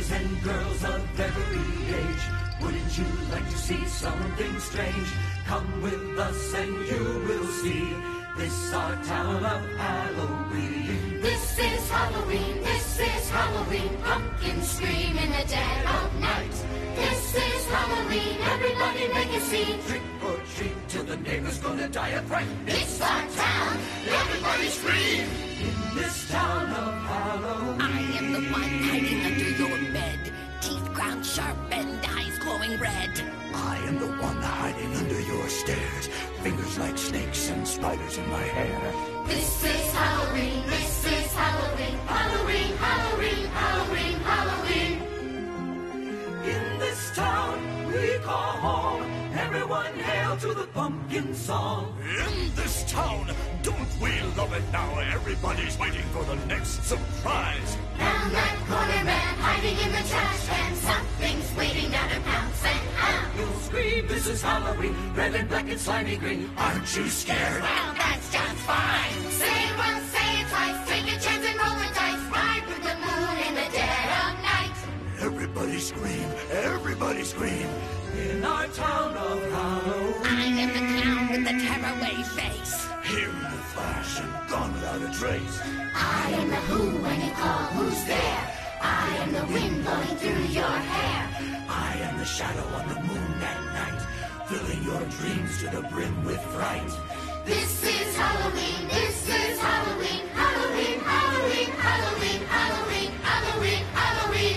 boys and girls of every age. Wouldn't you like to see something strange? Come with us and you will see. This our town of Halloween. This is Halloween, this is Halloween. Pumpkins scream in the dead of night. This is Halloween, everybody make a scene. Trick or treat till the neighbor's gonna die of fright. It's our town, everybody scream. In this town of Halloween, I am the one hiding under your bed, teeth ground sharp and eyes glowing red. I am the one hiding under your stairs, fingers like snakes and spiders in my hair. This is Halloween, this is Halloween. Halloween, Halloween, Halloween, Halloween. in this town we call home. Everyone hail to the pumpkin song. In this town, don't we love it now? Everybody's waiting for the next surprise. Found that corner man hiding in the trash can. Something's waiting down to pounce and pound. You'll scream, this is Halloween, red and black and slimy green. Aren't you scared? Well, that's just fine. Say it once, say it twice. Take a chance and roll the dice. Ride with the moon in the dead of night. Everybody scream, everybody scream. In our town of Halloween, I am the clown with the tearaway face. Here in the flash and gone without a trace. I am the who when you call, who's there? I am the wind blowing through your hair. I am the shadow on the moon at night, filling your dreams to the brim with fright. This is Halloween, this is Halloween. Halloween, Halloween, Halloween, Halloween, Halloween, Halloween.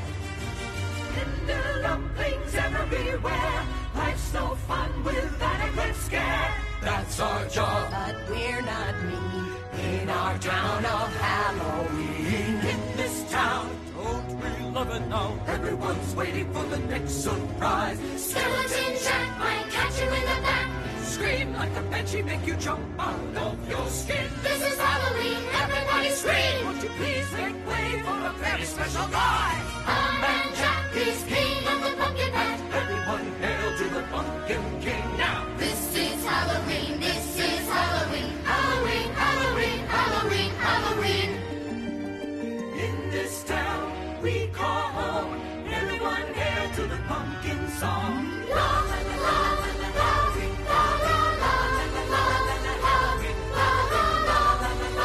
Kinder dumplings everywhere. Life's no fun without a good scare. That's our job, But we're not mean. in our town of Halloween. In this town, don't we love it now? Everyone's waiting for the next surprise. Skeleton Jack might catch you in the back. Scream like a banshee, make you jump out of your skin. This is Halloween, everybody scream. Won't you please make way for a very special guy? Man Jack is king of the pumpkin patch. Everyone hail to the Pumpkin King now. This is Halloween, this is Halloween. Halloween, Halloween, Halloween, Halloween. In this town we call home. Everyone hail to the pumpkin song. La la la la la la la la la la la la la la la la la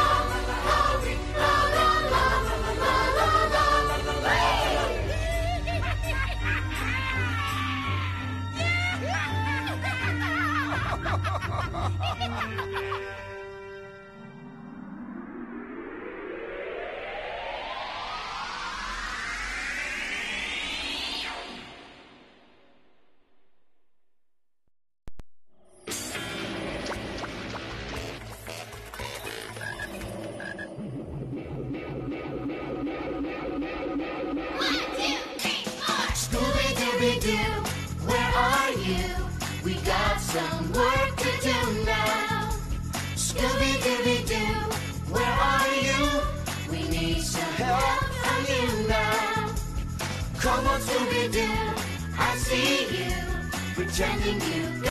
Scooby-Dooby-Doo, where are you? We got some work to do now. Scooby-Dooby-Doo, where are you? We need some help from you now. Come on, Scooby-Doo, I see you, pretending you